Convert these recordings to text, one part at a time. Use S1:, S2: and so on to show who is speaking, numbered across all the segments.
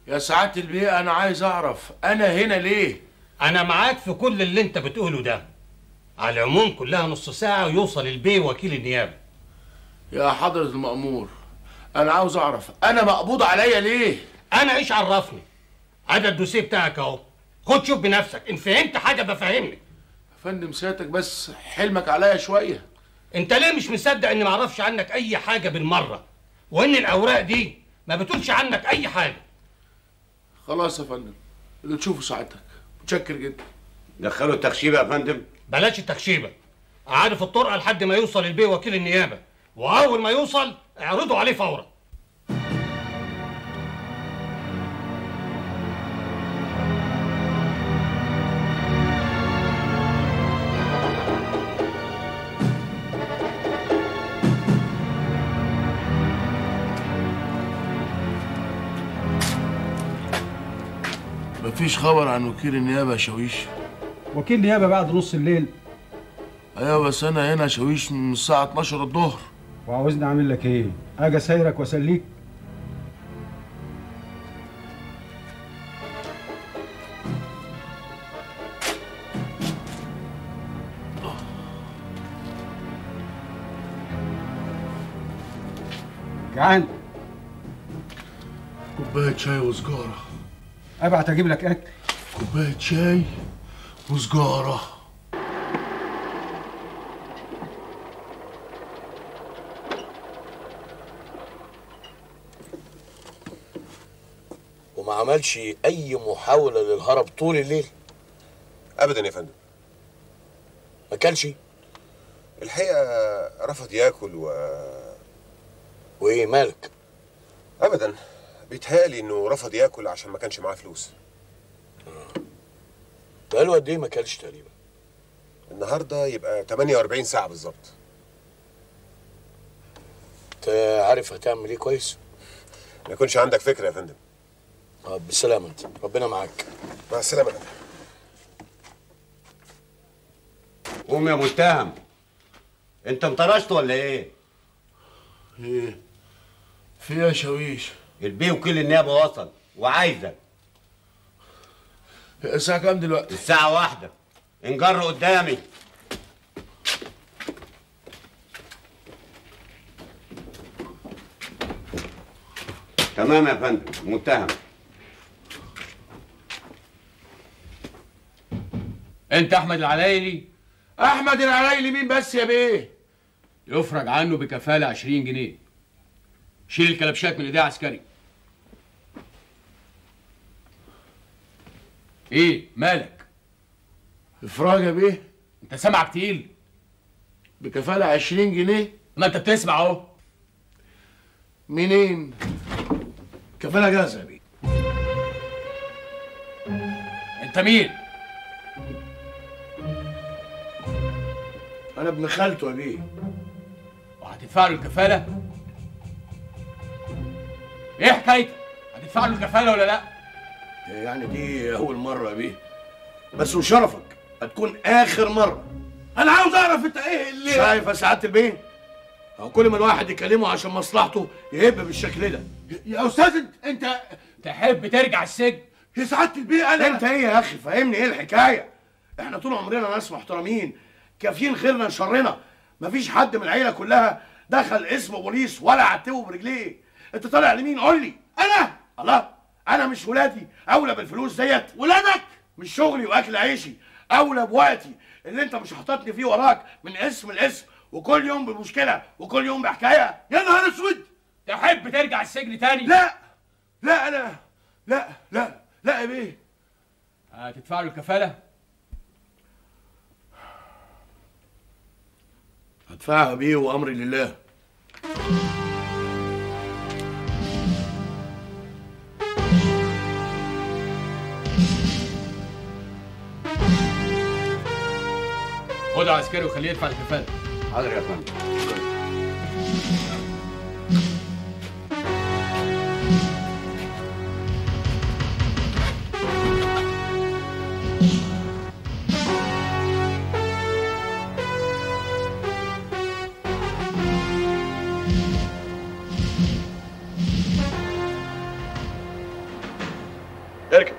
S1: يا سعادة البيه انا عايز اعرف انا هنا ليه؟
S2: انا معاك في كل اللي انت بتقوله ده. على العموم كلها نص ساعة ويوصل البيه وكيل النيابة.
S1: يا حضرة المأمور انا عاوز اعرف انا مقبوض عليا ليه؟
S2: انا ايش عرفني؟ هذا الدوسيه بتاعك اهو، خد شوف بنفسك، ان فهمت حاجة بفهمني.
S1: يا فندم سيادتك بس حلمك عليا شوية.
S2: انت ليه مش مصدق اني معرفش عنك اي حاجة بالمرة، وان الاوراق دي ما بتقولش عنك اي حاجة؟
S1: خلاص يا فندم اللي تشوفه سعادتك، متشكر جدا.
S3: دخلوا التخشيبه يا فندم.
S2: بلاش التخشيبة، قعدوا في الطرقة لحد ما يوصل البيه وكيل النيابة، واول ما يوصل اعرضوا عليه فورا.
S1: مفيش خبر عن وكيل النيابة يا شاويش؟
S4: وكيل نيابه بعد نص الليل.
S1: ايوه بس انا هنا شاويش من الساعة 12 الظهر.
S4: وعاوزني اعمل لك ايه؟ اجي اسايرك واسليك؟ جعان؟
S1: كوباية شاي وسجارة.
S4: ابعت اجيب لك اكل.
S1: كوباية شاي وسجارة.
S5: وما عملش اي محاولة للهرب طول الليل؟
S6: ابدا يا فندم.
S5: ما كلش؟
S6: الحقيقة رفض ياكل
S5: وايه مالك؟
S6: ابدا، بيتهيألي انه رفض ياكل عشان ما كانش معاه فلوس.
S5: بقاله قد ايه ما كلش تقريبا؟
S6: النهارده يبقى 48 ساعة بالظبط.
S5: انت عارف هتعمل ايه كويس؟
S6: ما يكونش عندك فكرة يا فندم.
S5: بالسلامة انت، ربنا معاك.
S6: مع السلامة يا فندم.
S3: قوم يا متهم، انت انطرشت ولا ايه؟
S1: ايه؟ في يا شاويش؟
S3: البيه وكيل النيابه وصل وعايزك.
S1: الساعة كام دلوقتي؟
S3: الساعة 1. انجر قدامي. تمام يا فندم، متهم.
S7: انت احمد العلايلي؟
S1: احمد العلايلي مين بس يا بيه؟
S7: يفرج عنه بكفالة 20 جنيه. شيل الكلبشات من ايديه عسكري. ايه مالك؟
S1: افراج يا بيه؟
S7: انت سامعك تقيل؟
S1: بكفالة 20 جنيه؟
S7: ما انت بتسمع اهو.
S1: منين؟
S7: كفالة جاهزة يا بيه. انت مين؟
S1: انا ابن خالته يا بيه.
S7: وهتدفع له الكفالة؟ ايه حكايتك؟ هتدفع له الكفالة ولا لا؟
S1: يعني دي أول مرة يا بيه، بس وشرفك هتكون آخر مرة. أنا عاوز أعرف أنت إيه اللي شايف يا سعادة البيه؟ هو كل ما الواحد يكلمه عشان مصلحته يهب بالشكل ده. يا أستاذ أنت
S7: تحب ترجع السجن؟
S1: يا سعادة البيه أنت إيه يا أخي؟ فهمني إيه الحكاية؟ إحنا طول عمرنا ناس محترمين، كافيين خيرنا شرنا، مفيش حد من العيلة كلها دخل اسم بوليس ولا عتبه برجليه. أنت طالع لمين؟ قول لي. أنا؟ الله، أنا مش ولادي أولى بالفلوس ديت؟ ولادك؟ مش شغلي وأكل عيشي، أولى بوقتي اللي أنت مش حاططني فيه وراك من اسم لاسم، وكل يوم بمشكلة وكل يوم بحكاية. يا نهار أسود!
S7: تحب ترجع السجن تاني؟
S1: لا لا أنا لا يا بيه.
S7: هتدفع له الكفالة؟
S1: هدفعها بيه وأمري لله.
S7: خده عسكري وخليه يدفع الكفالة.
S3: حاضر يا فندم.
S1: اركب.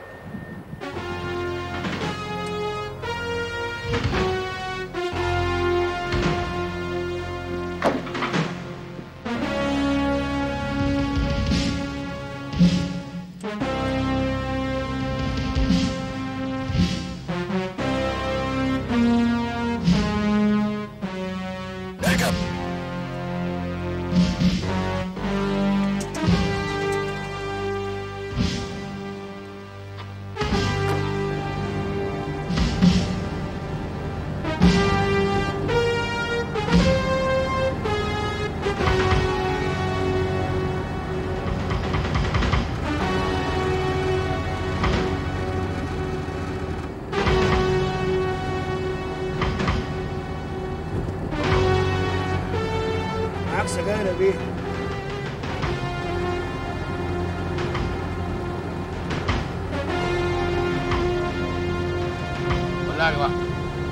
S8: معاك سجاير يا بيه؟
S2: ولع لي واحده.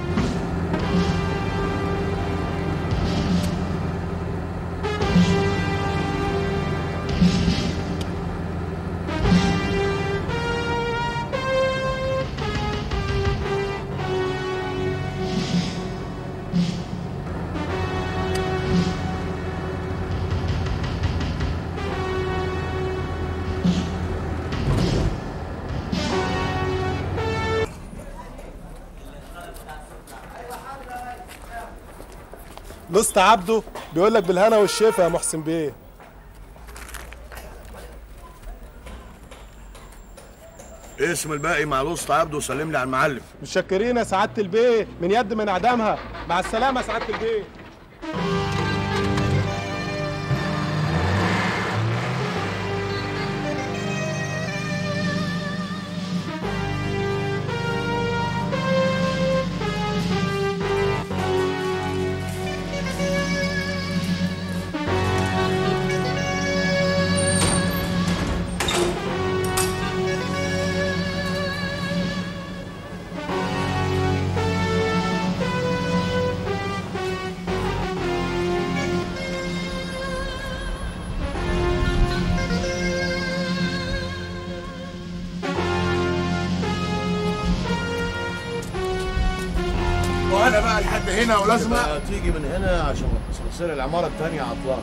S9: لست عبده بيقول لك بالهنا والشفا يا محسن بيه.
S1: اسم الباقي مع الوسط عبده وسلم لي على المعلم.
S9: متشكرين يا سعاده البيه، من يد من اعدامها. مع السلامه يا سعاده البيه.
S1: وانا بقى لحد هنا ولازم تيجي من هنا عشان اسانسير العماره الثانيه عطلان.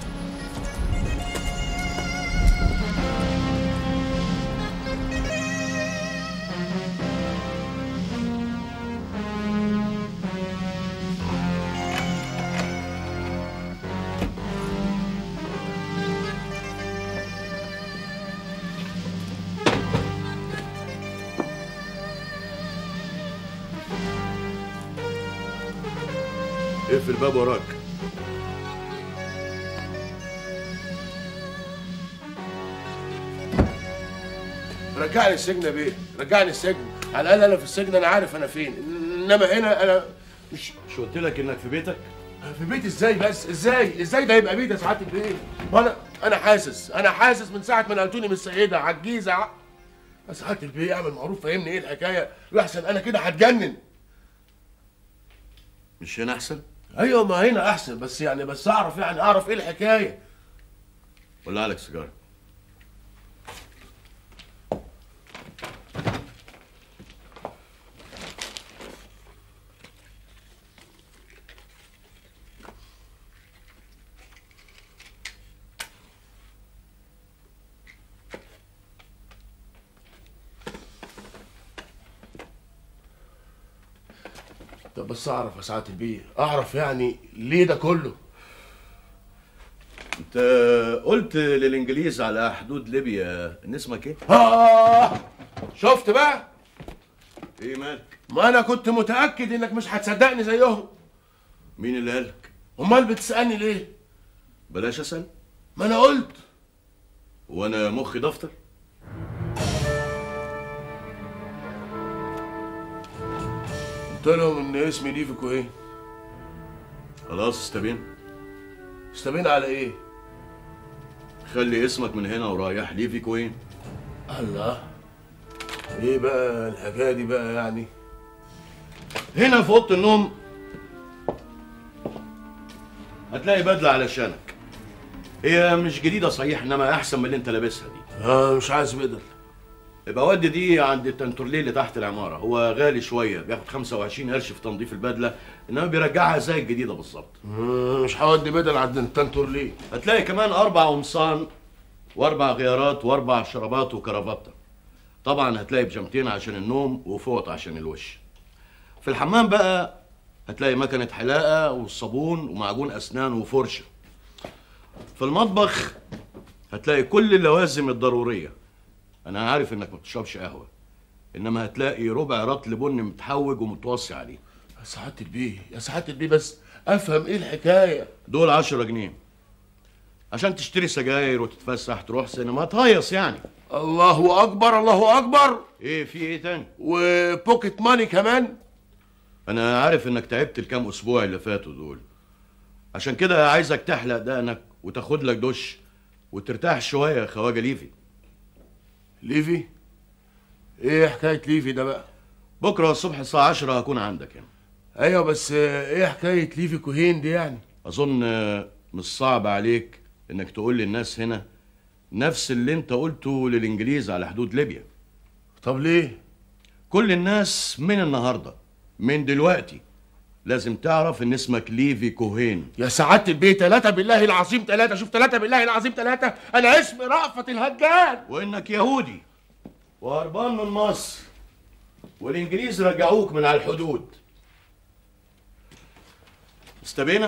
S1: اقفل الباب وراك. رجعني السجن يا بيه، رجعني السجن. على الاقل انا في السجن انا عارف انا فين، انما هنا انا مش
S3: قلت لك انك في بيتك؟
S1: في بيتي ازاي بس؟ ازاي ده يبقى بيتي يا سعاده البيه؟ انا حاسس من ساعه ما نقلتوني من السيده على الجيزه. يا سعاده البيه اعمل معروف فهمني ايه الحكايه، لحسن انا كده هتجنن.
S3: مش هنا احسن؟
S1: ايوه ما هنا احسن، بس اعرف ايه الحكايه.
S3: ولع لك سيجاره.
S1: طب بس اعرف يا سعاده البيه، اعرف يعني ليه ده كله؟
S3: انت قلت للانجليز على حدود ليبيا ان اسمك ايه؟
S1: شفت بقى؟
S3: ايه مالك؟
S1: ما انا كنت متاكد انك مش هتصدقني زيهم.
S3: مين اللي قالك؟
S1: امال بتسالني ليه؟
S3: بلاش اسال.
S1: ما انا قلت.
S3: وانا مخي دفتر؟
S1: قلت لهم ان اسمي ليفيكو ايه؟
S3: خلاص استبين.
S1: استبين على ايه؟
S3: خلي اسمك من هنا ورايح ليفيكو ايه؟
S1: الله، ايه بقى الحكايه دي بقى يعني؟
S3: هنا في اوضه النوم هتلاقي بدله علشانك. هي مش جديده صحيح، انما احسن من اللي انت لابسها دي.
S1: مش عايز بدل.
S10: يبقى ودي دي عند التنتورليه اللي تحت العماره، هو غالي شويه، بياخد 25 قرش في تنظيف البدله، انما بيرجعها زي الجديده بالظبط.
S1: مش هودي بدل عند التنتورليه.
S10: هتلاقي كمان 4 قمصان و4 غيارات و4 شرابات وكرافته. طبعا هتلاقي بيجامتين عشان النوم وفوط عشان الوش. في الحمام بقى هتلاقي مكنه حلاقه والصابون ومعجون اسنان وفرشه. في المطبخ هتلاقي كل اللوازم الضروريه. انا عارف انك ما بتشربش قهوه، انما هتلاقي ربع رطل بن متحوج ومتوصي عليه.
S1: يا سعاده البيه يا سعاده البيه، بس افهم ايه الحكايه.
S10: دول 10 جنيه عشان تشتري سجاير وتتفسح تروح سينما تهيص يعني.
S1: الله اكبر الله اكبر.
S10: ايه في ايه تاني؟
S1: وبوكيت ماني كمان.
S10: انا عارف انك تعبت الكام اسبوع اللي فاتوا دول، عشان كده عايزك تحلق دقنك وتاخد لك دش وترتاح شويه يا خواجه ليفي.
S1: ليفي؟ ايه حكايه ليفي ده بقى؟
S10: بكره الصبح الساعه 10 هكون عندك هنا.
S1: ايوه بس ايه حكايه ليفي كوهين دي يعني؟
S10: اظن مش صعب عليك انك تقول للناس هنا نفس اللي انت قلته للانجليز على حدود ليبيا.
S1: طب ليه؟
S10: كل الناس من النهارده من دلوقتي لازم تعرف ان اسمك ليفي كوهين.
S1: يا سعاده البيه 3 بالله العظيم 3، شوف 3 بالله العظيم 3، انا اسمي رأفت الهجان.
S10: وانك يهودي وهربان من مصر والانجليز رجعوك من على الحدود. استبينا؟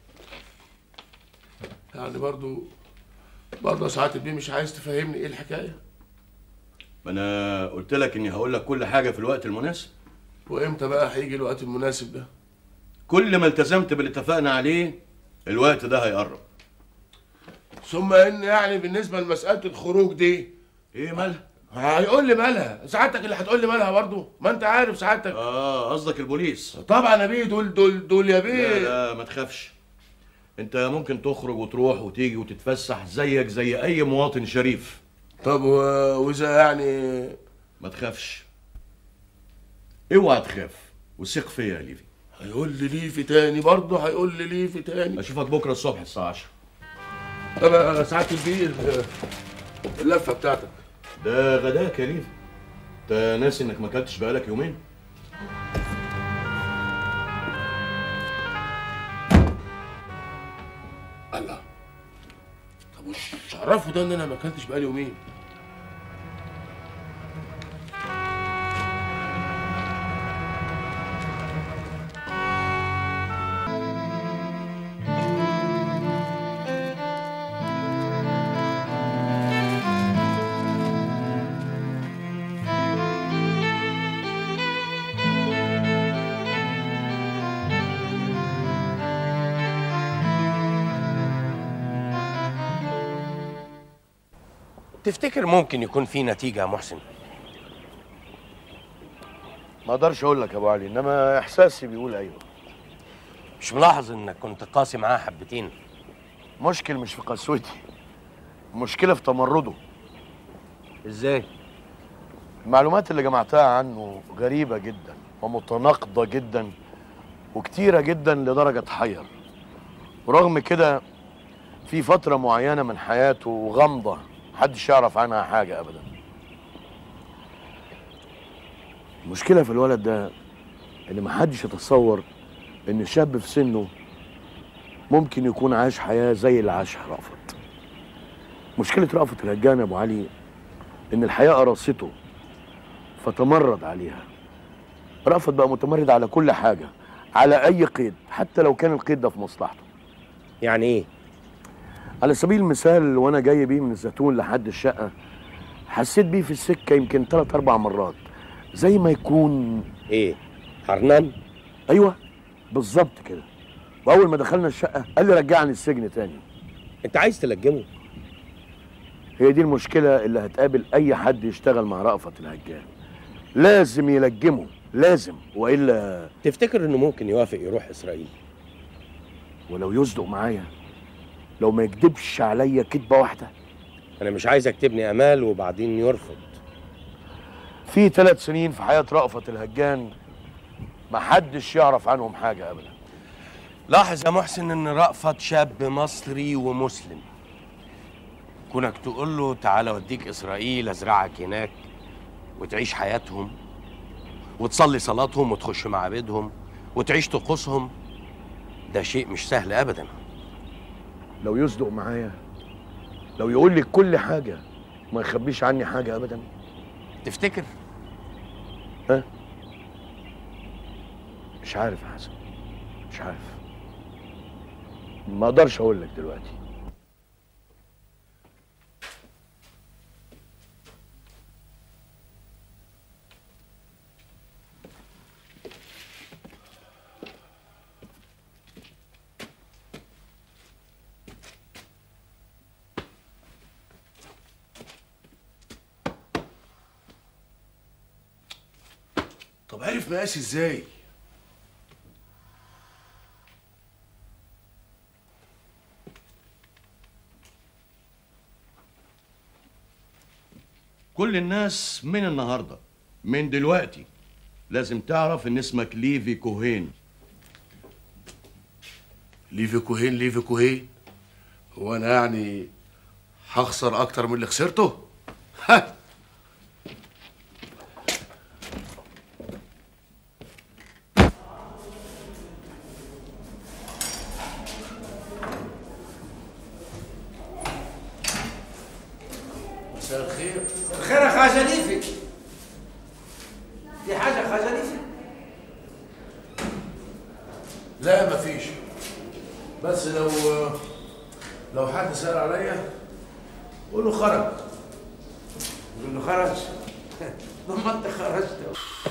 S1: يعني برضو يا سعاده البيه مش عايز تفهمني ايه الحكايه؟
S10: ما انا قلت لك اني هقول لك كل حاجه في الوقت المناسب.
S1: وامتى بقى هيجي الوقت المناسب ده؟
S10: كل ما التزمت باللي اتفقنا عليه الوقت ده هيقرب.
S1: ثم ان يعني بالنسبه لمساله الخروج دي
S10: ايه مالها؟
S1: هيقول لي مالها، سعادتك اللي هتقول لي مالها برضه، ما انت عارف سعادتك.
S10: قصدك البوليس.
S1: طبعا يا بيه، دول يا بيه.
S10: لا ما تخافش، انت ممكن تخرج وتروح وتيجي وتتفسح زيك زي اي مواطن شريف.
S1: طب واذا يعني؟
S10: ما تخافش، اوعى تخاف وثق فيا يا ليفي.
S1: هيقول لي ليفي تاني برضه، هيقول لي ليفي تاني.
S10: اشوفك بكره الصبح الساعه 10.
S1: طب يا سعاده البيه اللفه بتاعتك
S10: ده غداك يا ليفي، انت ناسي انك ما اكلتش بقالك يومين؟
S1: الله، طب وش عرفوا ده ان انا ما اكلتش بقالي يومين؟
S5: تفتكر ممكن يكون في نتيجة يا محسن؟
S1: ما اقدرش اقول لك يا ابو علي، انما احساسي بيقول ايوه.
S5: مش ملاحظ انك كنت قاسي معاه حبتين؟
S1: مشكل مش في قسوتي، المشكله في تمرده.
S5: ازاي؟
S1: المعلومات اللي جمعتها عنه غريبه جدا ومتناقضه جدا وكتيره جدا لدرجه تحير. ورغم كده في فتره معينه من حياته غامضه محدش يعرف عنها حاجه ابدا. المشكله في الولد ده ان محدش يتصور ان شاب في سنه ممكن يكون عاش حياه زي اللي عاشها رأفت. مشكله رأفت الهجان يا ابو علي ان الحياه قرصته فتمرد عليها. رأفت بقى متمرد على كل حاجه، على اي قيد، حتى لو كان القيد ده في مصلحته.
S5: يعني ايه؟
S1: على سبيل المثال وانا جاي بيه من الزيتون لحد الشقه حسيت بيه في السكه يمكن 3-4 مرات، زي ما يكون
S5: ايه؟ حرنان؟
S1: ايوه بالظبط كده. واول ما دخلنا الشقه قال لي رجعني السجن تاني.
S5: انت عايز تلجمه؟
S1: هي دي المشكله اللي هتقابل اي حد يشتغل مع رأفت الهجان، لازم يلجمه، لازم، والا.
S5: تفتكر انه ممكن يوافق يروح اسرائيل؟
S1: ولو يصدق معايا، لو ما يكدبش عليا كدبه واحده.
S5: انا مش عايزك تبني امال وبعدين يرفض.
S1: في 3 سنين في حياه رأفت الهجان محدش يعرف عنهم حاجه ابدا.
S5: لاحظ يا محسن ان رأفت شاب مصري ومسلم. كونك تقول له تعالى اوديك اسرائيل ازرعك هناك وتعيش حياتهم وتصلي صلاتهم وتخش معابدهم وتعيش طقوسهم، ده شيء مش سهل ابدا.
S1: لو يصدق معايا، لو يقول لي كل حاجه ما يخبيش عني حاجه ابدا،
S5: تفتكر؟
S1: ها؟ مش عارف يا حسن، مش عارف، ما اقدرش اقول لك دلوقتي. طب عرف مقاسي ازاي؟
S10: كل الناس من النهارده، من دلوقتي، لازم تعرف ان اسمك ليفي كوهين.
S1: ليفي كوهين، ليفي كوهين؟ هو انا يعني هخسر اكتر من اللي خسرته؟ ها. مساء الخير.
S11: الخير يا خواجه ليفي. في حاجه يا خواجه ليفي؟
S1: لا مفيش، بس لو حد سأل عليا قول له خرج.
S11: قول له خرج؟ لما انت خرجت.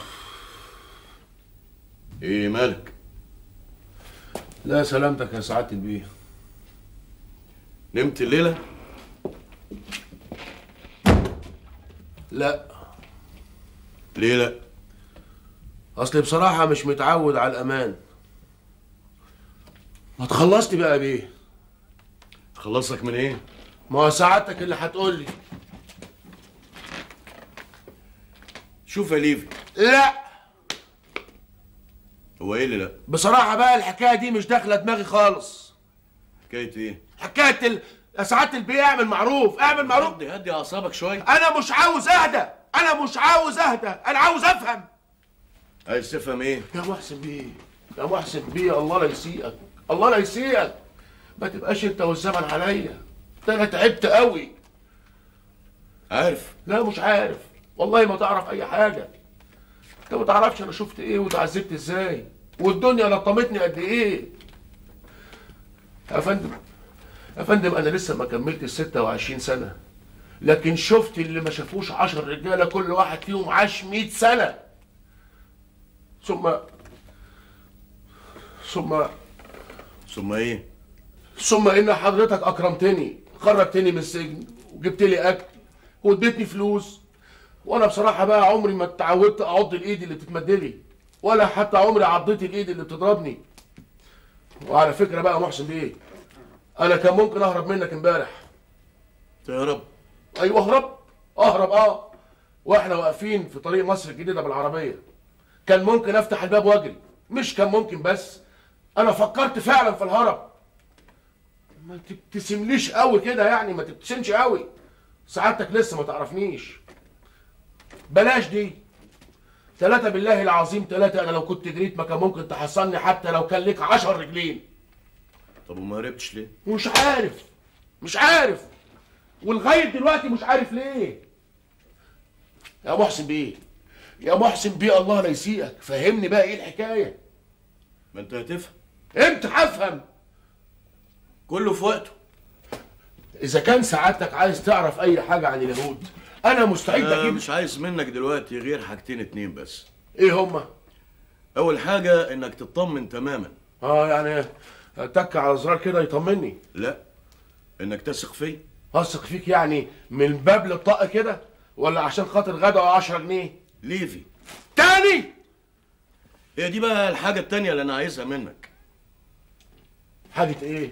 S10: ايه مالك؟
S1: لا سلامتك يا سعادة البيه.
S10: نمت الليلة؟
S1: لا.
S10: ليه لا؟
S1: اصلي بصراحة مش متعود على الأمان. ما تخلصني بقى يا بيه.
S10: خلصك من ايه؟
S1: ما هو سعادتك اللي هتقول لي.
S10: شوف يا ليفي.
S1: لا.
S10: هو ايه اللي لا؟
S1: بصراحة بقى الحكاية دي مش داخلة دماغي خالص.
S10: حكاية ايه؟
S1: حكاية يا سعادة البيه اعمل معروف، اعمل معروف.
S10: هدي اعصابك شوية.
S1: أنا مش عاوز أهدى، أنا مش عاوز أهدى، أنا عاوز أفهم.
S10: عايز تفهم ايه؟
S1: يا محسن بيه، يا محسن بيه، الله لا يسيئك، الله لا يسيئك. ما تبقاش انت والزمن عليا، ده انا تعبت قوي.
S10: عارف؟
S1: لا مش عارف، والله ما تعرف اي حاجه. انت ما تعرفش انا شفت ايه وتعذبت ازاي، والدنيا لطمتني قد ايه. يا فندم، يا فندم، انا لسه ما كملتش 26 سنه، لكن شفت اللي ما شافوش 10 رجاله كل واحد فيهم عاش 100 سنه.
S10: ثم ايه؟
S1: ثم ان حضرتك اكرمتني، خرجتني من السجن وجبت لي اكل واديتني فلوس، وانا بصراحه بقى عمري ما اتعودت اعض الايد اللي بتتمدلي، ولا حتى عمري عضيت الايد اللي بتضربني. وعلى فكره بقى يا محسن بيه، انا كان ممكن اهرب منك امبارح.
S10: تهرب؟
S1: ايوه اهرب واحنا واقفين في طريق مصر الجديده بالعربيه، كان ممكن افتح الباب واجري. مش كان ممكن، بس انا فكرت فعلا في الهرب. ما تبتسمليش قوي كده يعني، ما تبتسمش قوي، سعادتك لسه ما تعرفنيش. بلاش دي. 3 بالله العظيم 3، انا لو كنت جريت ما كان ممكن تحصلني حتى لو كان ليك 10 رجلين.
S10: طب وما هربتش ليه؟
S1: مش عارف ولغايه دلوقتي مش عارف ليه. يا محسن بيه، يا محسن بيه، الله لا يسيئك، فهمني بقى ايه الحكايه.
S10: ما انت هتفهم.
S1: امتى هفهم؟
S10: كله في وقته.
S1: اذا كان سعادتك عايز تعرف اي حاجه عن اليهود انا مستعد اجيب.
S10: مش عايز منك دلوقتي غير حاجتين 2 بس.
S1: ايه هما؟
S10: اول حاجه انك تطمن تماما.
S1: يعني تك على زرار كده يطمني؟
S10: لا، انك تثق فيا.
S1: اثق فيك يعني من باب للطاقه كده، ولا عشان خاطر غدا او 10 جنيه؟
S10: ليفي
S1: تاني.
S10: هي دي بقى الحاجه التانيه اللي انا عايزها منك.
S1: حاجه ايه؟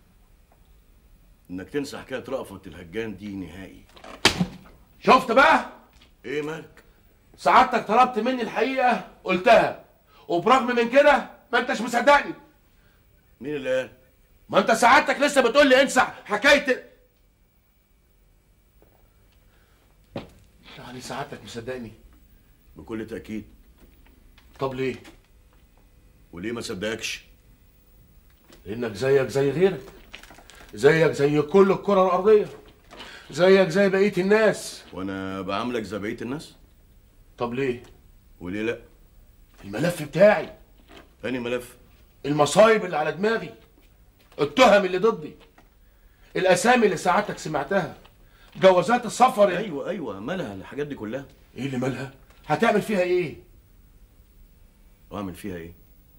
S10: انك تنسى حكايه رأفت الهجان دي نهائي.
S1: شفت بقى؟
S10: ايه مالك؟
S1: سعادتك طلبت مني الحقيقه قلتها، وبرغم من كده ما انتش مصدقني.
S10: مين اللي قال؟
S1: ما انت سعادتك لسه بتقول لي انسى حكايه. يعني سعادتك مصدقني؟
S10: بكل تأكيد.
S12: طب ليه؟
S10: وليه ما صدقكش؟
S12: لأنك زيك زي غيرك، زيك زي كل الكرة الأرضية، زيك زي بقية الناس.
S10: وأنا بعاملك زي بقية الناس؟
S12: طب ليه؟
S10: وليه لأ؟
S12: الملف بتاعي.
S10: تاني ملف؟
S12: المصايب اللي على دماغي، التهم اللي ضدي، الأسامي اللي سعادتك سمعتها، جوازات السفر.
S10: أيوة مالها الحاجات دي كلها؟
S12: إيه اللي مالها؟ هتعمل فيها إيه؟
S10: وأعمل فيها إيه؟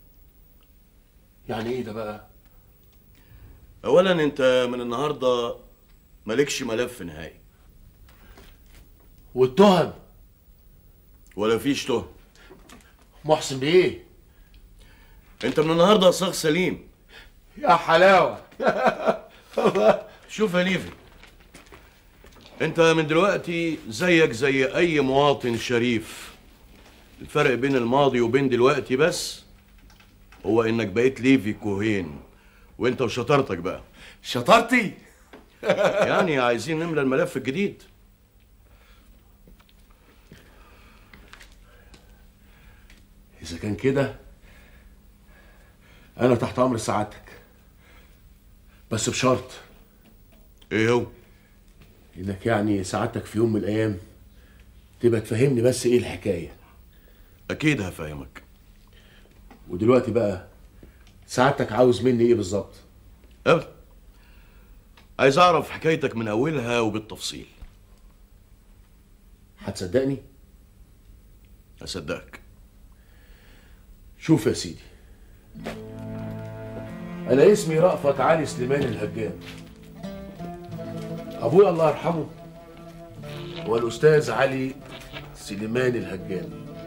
S12: يعني إيه ده بقى؟
S10: أولا أنت من النهاردة مالكش ملف نهائي.
S12: والتهم؟
S10: ولا فيش تهم.
S12: محسن بإيه؟
S10: أنت من النهاردة صاغ سليم.
S12: يا حلاوة.
S10: شوف يا ليفي، أنت من دلوقتي زيك زي أي مواطن شريف. الفرق بين الماضي وبين دلوقتي بس هو إنك بقيت ليفي كوهين، وأنت وشطارتك بقى.
S12: شطارتي؟
S10: يعني عايزين نملى الملف الجديد.
S12: إذا كان كده أنا تحت أمر سعادتك، بس بشرط.
S10: إيه هو؟
S12: إنك يعني سعادتك في يوم من الأيام تبقى تفهمني بس إيه الحكاية.
S10: أكيد هفهمك.
S12: ودلوقتي بقى سعادتك عاوز مني إيه بالظبط؟
S10: أبدا، عايز أعرف حكايتك من أولها وبالتفصيل.
S12: هتصدقني؟
S10: أصدقك.
S12: شوف يا سيدي، أنا اسمي رأفت علي سليمان الهجان. أبويا الله يرحمه هو الأستاذ علي سليمان الهجان،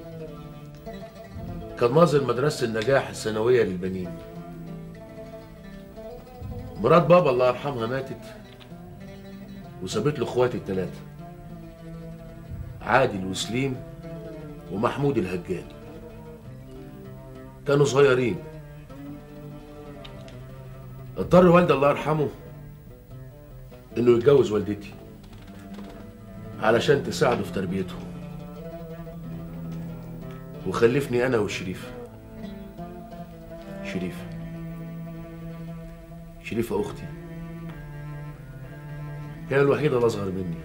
S12: كان ناظر مدرسة النجاح الثانوية للبنين. مرات بابا الله يرحمها ماتت وسابت له اخواتي الثلاثة، عادل وسليم ومحمود الهجان. كانوا صغيرين. اضطر والدي الله يرحمه انه يتجوز والدتي علشان تساعده في تربيته، وخلفني انا وشريفه. شريفه اختي، هي الوحيده اللي اصغر مني.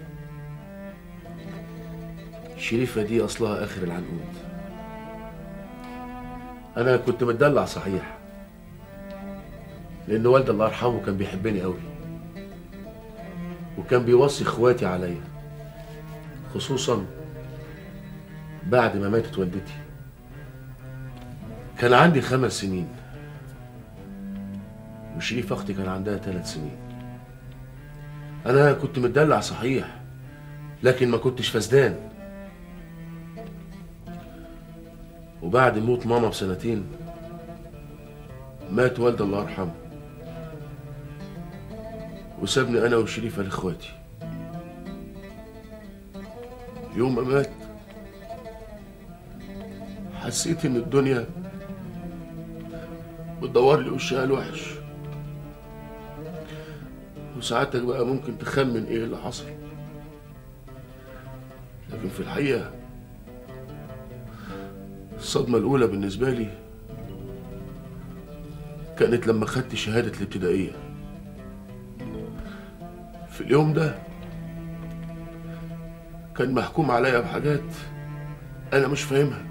S12: شريفه دي اصلها اخر العنقود. انا كنت متدلع صحيح، لان والدي الله يرحمه كان بيحبني قوي، وكان بيوصي اخواتي عليا، خصوصا بعد ما ماتت والدتي. كان عندي 5 سنين، وشريف اختي كان عندها 3 سنين. انا كنت متدلع صحيح، لكن ما كنتش فسدان. وبعد موت ماما ب2 مات والدي الله يرحمه، وسابني انا وشريفه لاخواتي. يوم ما مات حسيت ان الدنيا بتدور لي وشها الوحش، وساعتك بقى ممكن تخمن ايه اللي حصل. لكن في الحقيقه الصدمه الاولى بالنسبه لي كانت لما خدت شهاده الابتدائيه. في اليوم ده كان محكوم عليا بحاجات انا مش فاهمها،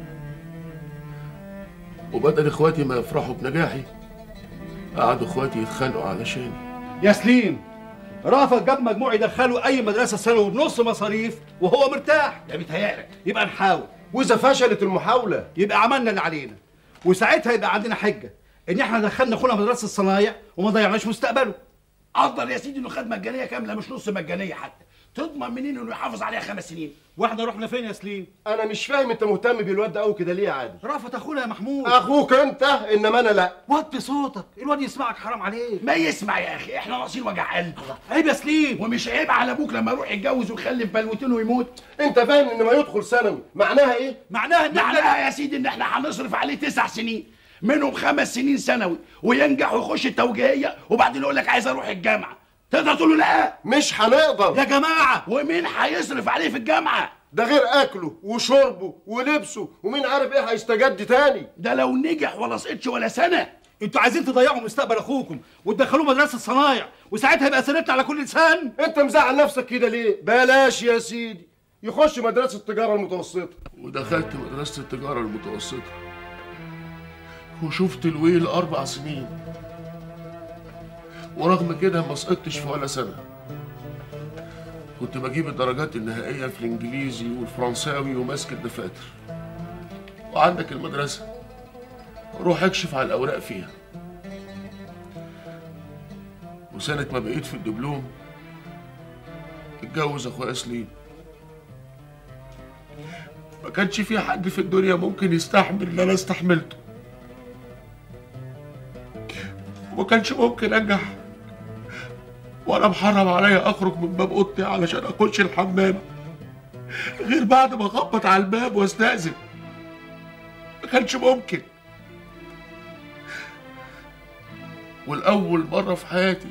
S12: وبدل اخواتي ما يفرحوا بنجاحي قعدوا اخواتي يتخانقوا علشاني.
S13: يا سليم، رافض جاب مجموع يدخله اي مدرسه ثانوي بنص مصاريف وهو مرتاح.
S1: ده بيتهيألك.
S13: يبقى نحاول،
S9: واذا فشلت المحاوله
S13: يبقى عملنا اللي علينا، وساعتها يبقى عندنا حجه ان احنا دخلنا اخونا مدرسه الصنايع وما ضيعناش مستقبله.
S1: قدر يا سيدي انه خد مجانيه كامله مش نص مجانيه حتى. تضمن منين انه يحافظ عليها 5 سنين؟
S13: واحنا رحنا فين يا سليم؟
S9: انا مش فاهم انت مهتم بالواد ده قوي كده ليه يا عادل؟
S13: رافت اخونا يا محمود.
S9: اخوك انت، انما انا لا.
S13: وطي صوتك، الواد يسمعك حرام عليه.
S1: ما يسمع يا اخي، احنا ناقصين وجع قلب.
S13: عيب يا سليم.
S1: ومش عيب على ابوك لما يروح يتجوز ويخلف بلوتين ويموت؟
S9: انت فاهم ان ما يدخل ثانوي معناها ايه؟
S1: معناها يا سيدي ان احنا هنصرف عليه 9 سنين، منهم 5 سنين ثانوي، وينجح ويخش التوجيهيه، وبعدين يقول لك عايز اروح الجامعه. تقدر تقول له لا؟
S9: مش هنقدر
S13: يا جماعه.
S1: ومين هيصرف عليه في الجامعه؟
S14: ده غير اكله وشربه ولبسه، ومين عارف ايه هيستجد تاني.
S1: ده لو نجح ولا سقطش ولا سنه.
S13: انتوا عايزين تضيعوا مستقبل اخوكم وتدخلوه مدرسه صنايع، وساعتها يبقى سيرتنا على كل لسان.
S14: انت مزعل نفسك كده ليه؟ بلاش يا سيدي، يخش مدرسه التجاره المتوسطه.
S12: ودخلت مدرسه التجاره المتوسطه وشفت الويل 4 سنين، ورغم كده ما سقطتش في ولا سنه. كنت بجيب الدرجات النهائيه في الانجليزي والفرنساوي وماسك الدفاتر. وعندك المدرسه روح اكشف على الاوراق فيها. وسنه ما بقيت في الدبلوم اتجوز اخويا سليم. ما كانش في حد في الدنيا ممكن يستحمل اللي انا استحملته، وما كانش ممكن انجح وانا محرم عليا اخرج من باب اوضتي علشان اخش الحمام غير بعد ما اخبط على الباب واستأذن. ما كانش ممكن. والأول مرة في حياتي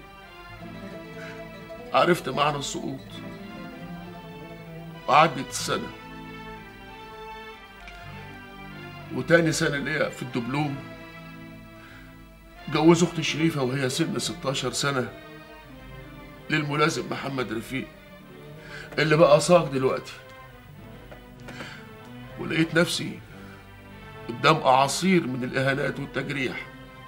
S12: عرفت معنى السقوط. وعدت السنة، وتاني سنة ليا في الدبلوم جوز أختي شريفة وهي سن 16 سنة للملازم محمد رفيق اللي بقى صاغ دلوقتي. ولقيت نفسي قدام أعاصير من الإهانات والتجريح.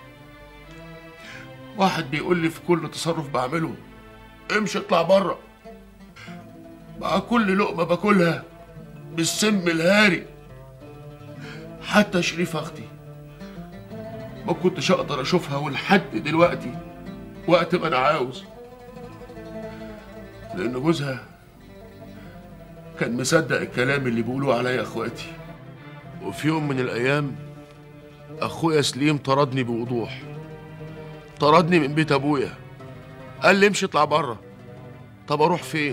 S12: واحد بيقول لي في كل تصرف بعمله امشي اطلع بره، مع كل لقمة باكلها بالسم الهاري. حتى شريفة اختي ما كنتش اقدر اشوفها ولحد دلوقتي وقت ما انا عاوز، لان جوزها كان مصدق الكلام اللي بيقولوه عليا اخواتي. وفي يوم من الايام اخويا سليم طردني بوضوح، طردني من بيت ابويا، قال لي امشي اطلع بره. طب اروح فين؟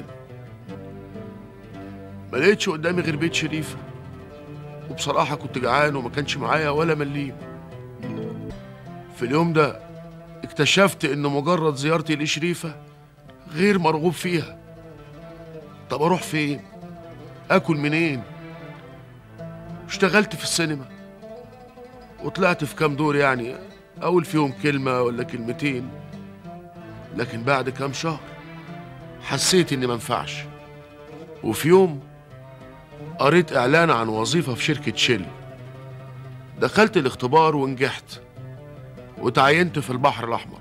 S12: ما لقيتش قدامي غير بيت شريفه، وبصراحه كنت جعان وما كانش معايا ولا مليم. في اليوم ده اكتشفت ان مجرد زيارتي لشريفه غير مرغوب فيها. طب اروح فين؟ اكل منين؟ اشتغلت في السينما وطلعت في كام دور، يعني اقول فيهم كلمه ولا كلمتين، لكن بعد كام شهر حسيت اني منفعش. وفي يوم قريت اعلان عن وظيفه في شركه شيل. دخلت الاختبار ونجحت وتعينت في البحر الاحمر.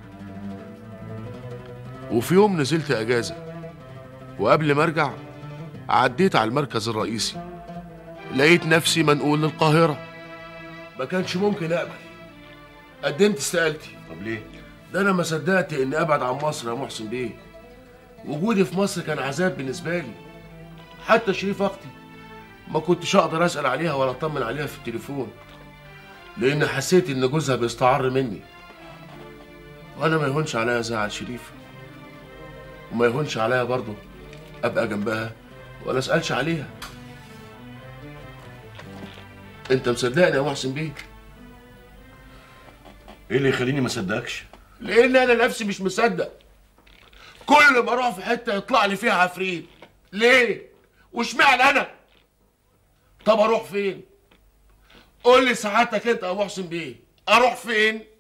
S12: وفي يوم نزلت اجازه، وقبل ما ارجع عديت على المركز الرئيسي، لقيت نفسي منقول للقاهره. ما كانش ممكن اقبل. قدمت استقالتي.
S3: طب ليه؟
S12: ده انا ما صدقت اني ابعد عن مصر يا محسن بيه. وجودي في مصر كان عذاب بالنسبه لي. حتى شريف اختي ما كنتش اقدر اسال عليها ولا اطمن عليها في التليفون، لان حسيت ان جوزها بيستعر مني. وانا ما يهونش عليا زعل شريف، وما يهونش عليا برضه ابقى جنبها ولا اسالش عليها. انت مصدقني يا محسن بيه؟
S3: ايه اللي يخليني ما اصدقكش؟
S12: لان انا نفسي مش مصدق. كل ما اروح في حته يطلع لي فيها عفريت. ليه؟ واشمعنى انا؟ طب اروح فين؟ قول لي ساعتك انت يا محسن بيه، اروح فين؟